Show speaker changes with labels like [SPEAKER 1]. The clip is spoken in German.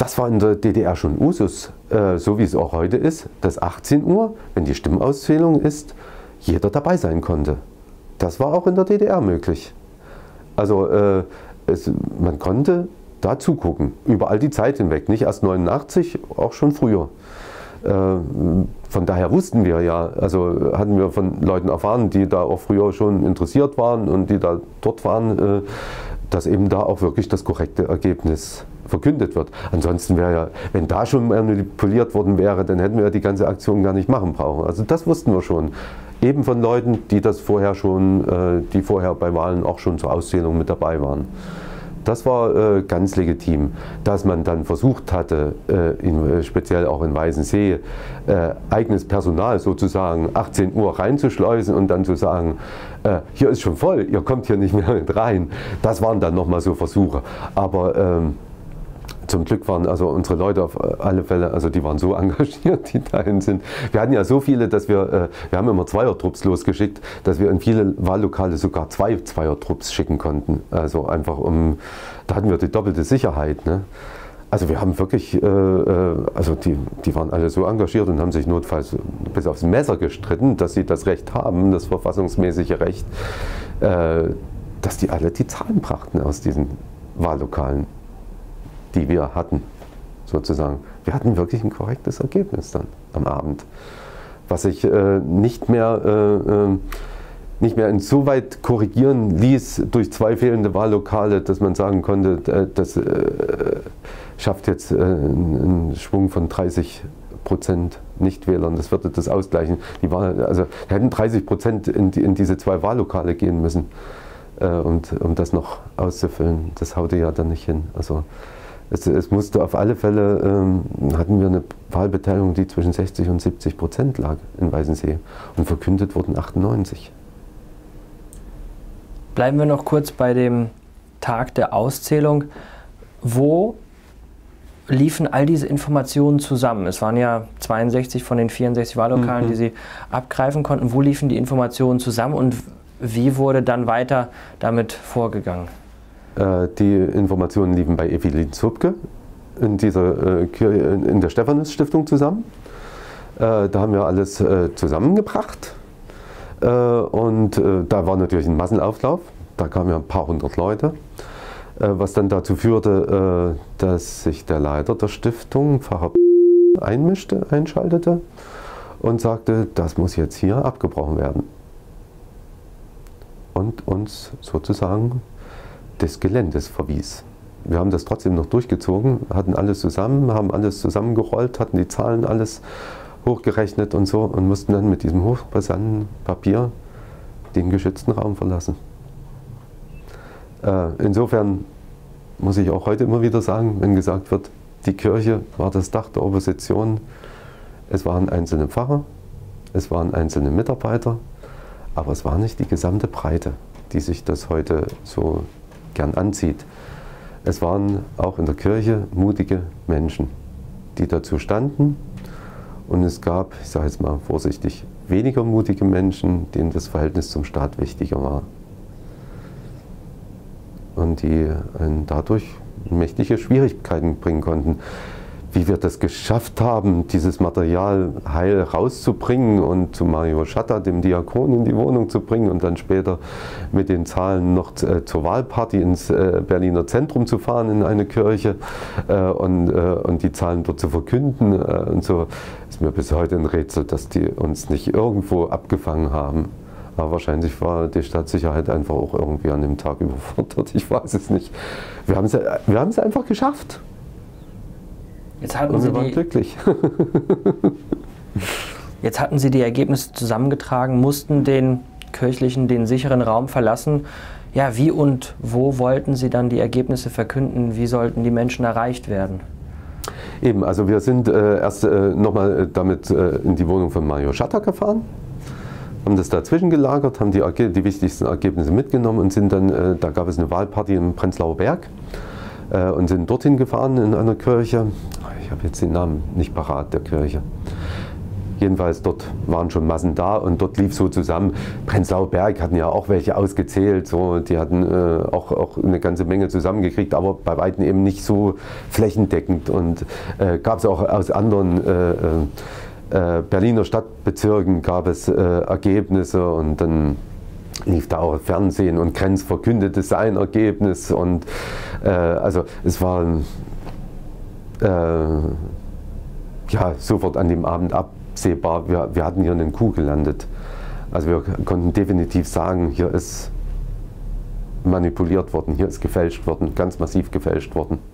[SPEAKER 1] Das war in der DDR schon Usus, so wie es auch heute ist, dass 18 Uhr, wenn die Stimmauszählung ist, jeder dabei sein konnte. Das war auch in der DDR möglich. Also man konnte da zugucken, über all die Zeit hinweg, nicht erst 89, auch schon früher. Von daher wussten wir ja, also hatten wir von Leuten erfahren, die da auch früher schon interessiert waren und die da dort waren, dass eben da auch wirklich das korrekte Ergebnis verkündet wird. Ansonsten wäre ja, wenn da schon manipuliert worden wäre, dann hätten wir ja die ganze Aktion gar nicht machen brauchen. Also das wussten wir schon. Eben von Leuten, die das vorher schon, die vorher bei Wahlen auch schon zur Auszählung mit dabei waren. Das war ganz legitim. Dass man dann versucht hatte, speziell auch in Weißensee, eigenes Personal sozusagen 18 Uhr reinzuschleusen und dann zu sagen, hier ist schon voll, ihr kommt hier nicht mehr mit rein. Das waren dann nochmal so Versuche. Aber zum Glück waren also unsere Leute auf alle Fälle, also die waren so engagiert, die dahin sind. Wir hatten ja so viele, dass wir haben immer Zweiertrupps losgeschickt, dass wir in viele Wahllokale sogar zwei Zweiertrupps schicken konnten. Also einfach da hatten wir die doppelte Sicherheit. Ne? Also wir haben wirklich, also die waren alle so engagiert und haben sich notfalls bis aufs Messer gestritten, dass sie das Recht haben, das verfassungsmäßige Recht, dass die alle die Zahlen brachten aus diesen Wahllokalen, die wir hatten, sozusagen. Wir hatten wirklich ein korrektes Ergebnis dann am Abend, was sich nicht mehr insoweit korrigieren ließ durch zwei fehlende Wahllokale, dass man sagen konnte, das schafft jetzt einen Schwung von 30% Nichtwählern, das würde das ausgleichen. Also hätten 30% in diese zwei Wahllokale gehen müssen, um das noch auszufüllen. Das haute ja dann nicht hin. Also es musste auf alle Fälle, hatten wir eine Wahlbeteiligung, die zwischen 60 und 70% lag in Weißensee und verkündet wurden 98.
[SPEAKER 2] Bleiben wir noch kurz bei dem Tag der Auszählung. Wo liefen all diese Informationen zusammen? Es waren ja 62 von den 64 Wahllokalen, die Sie abgreifen konnten. Wo liefen die Informationen zusammen und wie wurde dann weiter damit vorgegangen?
[SPEAKER 1] Die Informationen liefen bei Evelyn Zupke in der Stephanus-Stiftung zusammen. Da haben wir alles zusammengebracht und da war natürlich ein Massenauflauf. Da kamen ja ein paar hundert Leute, was dann dazu führte, dass sich der Leiter der Stiftung, Pfarrer einschaltete und sagte, das muss jetzt hier abgebrochen werden. Und uns sozusagen des Geländes verwies. Wir haben das trotzdem noch durchgezogen, hatten alles zusammen, haben alles zusammengerollt, hatten die Zahlen alles hochgerechnet und so und mussten dann mit diesem hochbrisanten Papier den geschützten Raum verlassen. Insofern muss ich auch heute immer wieder sagen, wenn gesagt wird, die Kirche war das Dach der Opposition, es waren einzelne Pfarrer, es waren einzelne Mitarbeiter, aber es war nicht die gesamte Breite, die sich das heute so gern anzieht. Es waren auch in der Kirche mutige Menschen, die dazu standen, und es gab, ich sage jetzt mal vorsichtig, weniger mutige Menschen, denen das Verhältnis zum Staat wichtiger war und die dadurch mächtige Schwierigkeiten bringen konnten. Wie wir das geschafft haben, dieses Material heil rauszubringen und zu Mario Schatter, dem Diakon, in die Wohnung zu bringen und dann später mit den Zahlen noch zur Wahlparty ins Berliner Zentrum zu fahren in eine Kirche und die Zahlen dort zu verkünden und so, ist mir bis heute ein Rätsel, dass die uns nicht irgendwo abgefangen haben. Aber wahrscheinlich war die Staatssicherheit einfach auch irgendwie an dem Tag überfordert, ich weiß es nicht. Wir haben es einfach geschafft.
[SPEAKER 2] Jetzt hatten
[SPEAKER 1] und
[SPEAKER 2] Sie
[SPEAKER 1] wir waren glücklich.
[SPEAKER 2] Jetzt hatten Sie die Ergebnisse zusammengetragen, mussten den kirchlichen, den sicheren Raum verlassen. Ja, wie und wo wollten Sie dann die Ergebnisse verkünden? Wie sollten die Menschen erreicht werden?
[SPEAKER 1] Eben, also wir sind erst nochmal damit in die Wohnung von Mario Schatter gefahren, haben das dazwischen gelagert, haben die wichtigsten Ergebnisse mitgenommen und sind dann, da gab es eine Wahlparty im Prenzlauer Berg, und sind dorthin gefahren in einer Kirche. Ich habe jetzt den Namen nicht parat, der Kirche. Jedenfalls dort waren schon Massen da und dort lief so zusammen. Prenzlauer Berg hatten ja auch welche ausgezählt, so, die hatten auch eine ganze Menge zusammengekriegt, aber bei weitem eben nicht so flächendeckend. Und gab es auch aus anderen Berliner Stadtbezirken gab es Ergebnisse, und dann lief da auch Fernsehen und Krenz verkündete sein Ergebnis, und also es war ja, sofort an dem Abend absehbar, wir hatten hier einen Coup gelandet. Also wir konnten definitiv sagen, hier ist manipuliert worden, hier ist gefälscht worden, ganz massiv gefälscht worden.